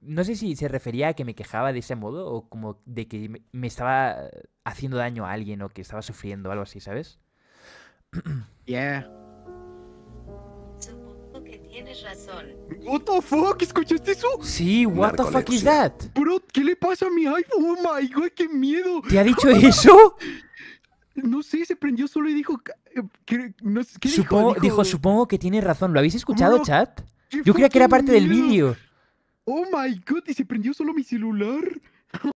No sé si se refería a que me quejaba de ese modo o como de que me estaba haciendo daño a alguien o que estaba sufriendo, algo así, ¿sabes? Yeah. Supongo que tienes razón. What the fuck, ¿escuchaste eso? Sí, what the fuck is Narcolepsia. that? Bro, ¿qué le pasa a mi iPhone? Oh my god, qué miedo. ¿Te ha dicho eso? No sé, se prendió solo y dijo no sé, ¿qué Supongo, dijo? dijo, supongo que tienes razón. ¿Lo habéis escuchado, Bro, chat? qué Yo creía que era fucking parte del miedo. vídeo. Oh my god, y se prendió solo mi celular.